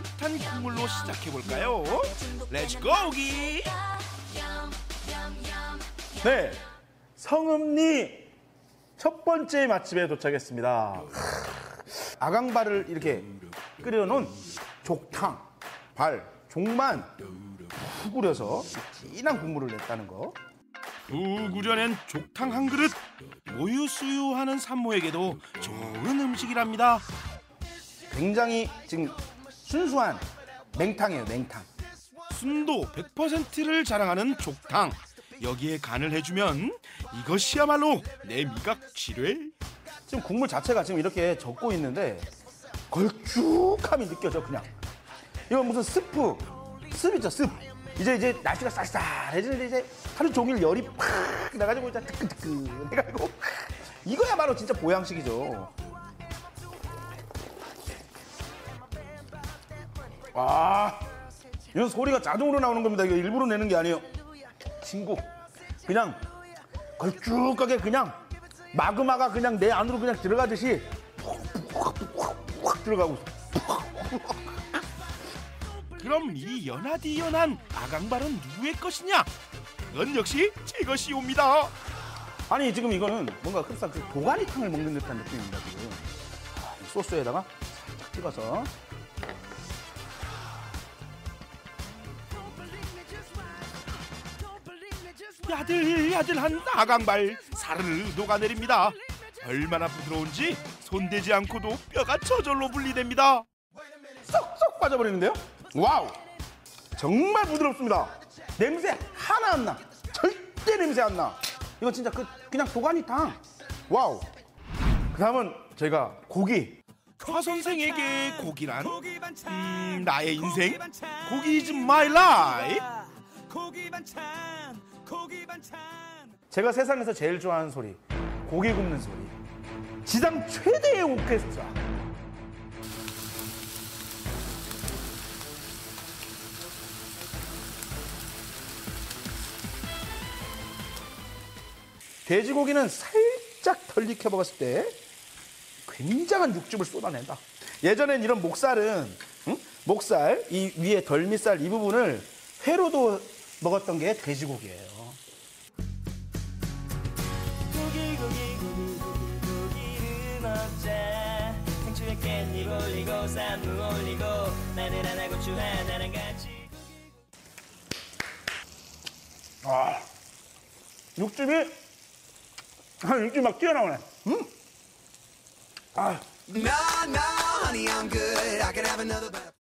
따뜻한 국물로 시작해볼까요? 렛츠 고기! 네, 성읍리 첫 번째 맛집에 도착했습니다. 아강발을 이렇게 끓여놓은 족탕, 발, 족만 푹 우려서 진한 국물을 냈다는 거. 푹 우려낸 족탕 한 그릇, 모유수유하는 산모에게도 좋은 음식이랍니다. 굉장히 지금 순수한 냉탕이에요, 냉탕. 순도 100%를 자랑하는 족탕. 여기에 간을 해주면 이것이야말로 내 미각 실외. 지금 국물 자체가 지금 이렇게 젖고 있는데 걸쭉함이 느껴져. 그냥 이건 무슨 습이죠, 습. 이제 날씨가 쌀쌀해지는데 이제 하루 종일 열이 팍 나가지고 이제 뜨끈뜨끈 해가지고 이거야말로 진짜 보양식이죠. 와, 이런 소리가 자동으로 나오는 겁니다. 이거 일부러 내는 게 아니에요. 진국 그냥 걸쭉하게 그냥 마그마가 그냥 내 안으로 그냥 들어가듯이 푹 들어가고 있어. 그럼 이 연하디 연한 아강발은 누구의 것이냐? 그건 역시 제 것이옵니다. 아니 지금 이거는 뭔가 흡사 그 도가니탕을 먹는 듯한 느낌입니다. 지금 이 소스에다가 살짝 찍어서 야들야들한 아강발 사르르 녹아내립니다. 얼마나 부드러운지 손대지 않고도 뼈가 저절로 분리됩니다. 쏙쏙 빠져버리는데요? 와우, 정말 부드럽습니다. 냄새 하나 안 나. 절대 냄새 안 나. 이거 진짜 그냥 도가니탕. 와우. 그 다음은 저희가 고기. 화 선생에게 고기란 나의 인생. 고기 is my life. 제가 세상에서 제일 좋아하는 소리, 고기 굽는 소리. 지상 최대의 오케스트라. 돼지고기는 살짝 덜 익혀 먹었을 때 굉장한 육즙을 쏟아낸다. 예전엔 이런 목살은 목살 이 위에 덜미살 이 부분을 회로도 먹었던 게 돼지고기예요. 고기를 먹자. 상추에 깻잎 올리고 쌈무 올리고 마늘 하나 고추 하나랑 같이. 아, 육즙이 막 튀어나오네. 아. No, no, honey, I'm good. I can have another bite.